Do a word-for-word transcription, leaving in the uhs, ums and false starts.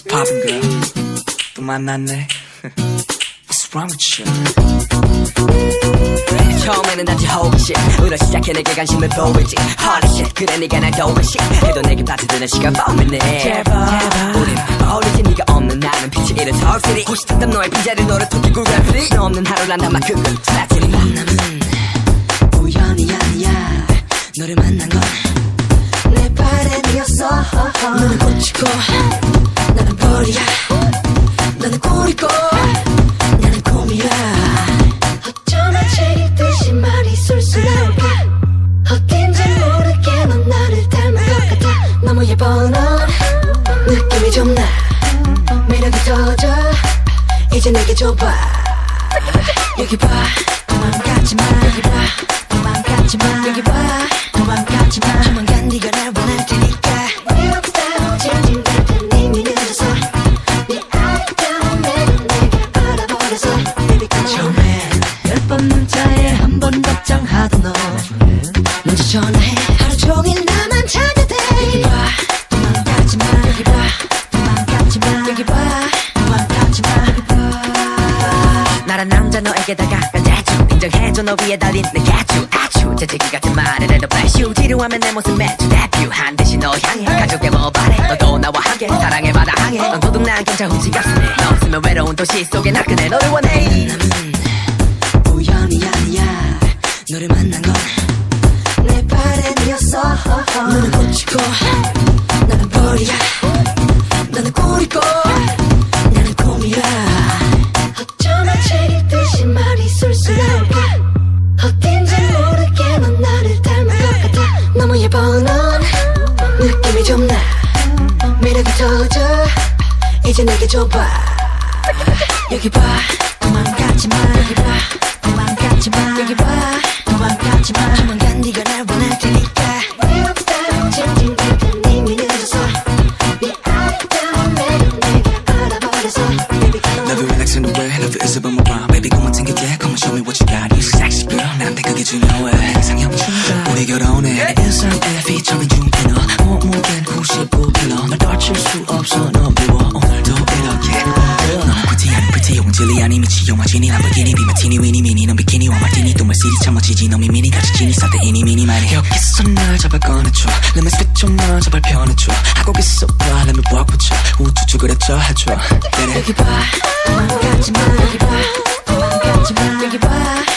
poppin' girl? 또 만났네. What's wrong with you? 처음에는 단지 호기심 으로 시작해 내게 관심을 보이지 Holy shit 그래 네가 날 도우시 그래도 내게 빠져드는 시간 범이네 제발 우린 어울리지 네가 없는 나는 빛이 이른 서울시리 호시탐탐 너의 빈자리 너를 토끼고 래플리 너 없는 하루란 담아 그건 트라지리 만남은 우연이 아니야 너를 만난 건 내 바람이었어 너는 꽃이고 나는 벌이야 너는 꿀이고 나는 곰이야 어쩌면 제일듯이 말이 술술 나올까 어딘지 모르게 넌 나를 닮은 것 같아 너무 예뻐 넌 느낌이 좀 나 매력이 터져 이제 내게 줘봐 여기 봐 도망가지마 여기 봐 도망가지마 여기 봐 도망가지마 조만간 네가 날 원할 테니까 외롭다 징징 같은 이미 늦어서 네 아름다운 매력 내가 알아버려서 Baby come 처음엔 열 번 문자에 한 번 답장하던 너 먼저 전화해 하루 종일 나만 찾아대 여기 봐 도망가지마 여기 봐 도망가지마 여기 봐 도망가지마 여기 봐 나란 남자 너에게다가 대충 인정해줘 너 위에 달린 내 개추 아추 재채기 같은 말을 해도 플래슈 지루하면 내 모습 매주 데뷔한 듯이 너 향해 가족의 뭐 바래 너도 나와 함께 사랑의 바다 향해 넌 도둑난 경찰 훔치 같으네 너 없으면 외로운 도시 속에 나그네 너를 원해 남은 우연이 아니야 너를 만난 건 내 바람이었어 너는 꽃이고 나는 벌이야 너는 꿀이고 나는 곰이야 어쩌면 제일듯이 말이 술술 나올까 어딘지 모르게 넌 나를 닮은 것 같아 너무 예뻐 넌 느낌이 좀 나 매력이 터져 이제 내게 줘봐 여기 봐 도망가지마 여기 봐 도망가지마 여기 봐 도망가지마 조만간 네가 날 원할 테니까 외롭다 징징 같은 이미 늦어서 네 아름다운 매력 내가 알아버려서 Baby come Love you relaxing the way Love you is about my rhyme Baby come on ting기게 Come on show me what you got You sexy girl 나한테 그게 중요해 이상형 춘다 우리 결혼해 내 일상에 피처링 중에 너 몸무게는 구십구 킬로그램 널 떨칠 수 없어 넌 미워 오늘도 이렇게 너는 pretty 아니 pretty 용질리 아니 미치 영화지니 람보르기니 비마티니 위니 미니 넌 비키니와 마티니 또 말쓰리 참아지지 너 미미니 같이 지니 사대이니 미니 말이 여기서 날 잡아 꺼내줘 Let me switch on 날 잡아 편해줘 하고 있어 봐 Let me walk with you 우쭈쭈 그랬죠 해줘 여기 봐 도망가지마 여기 봐 도망가지마 여기 봐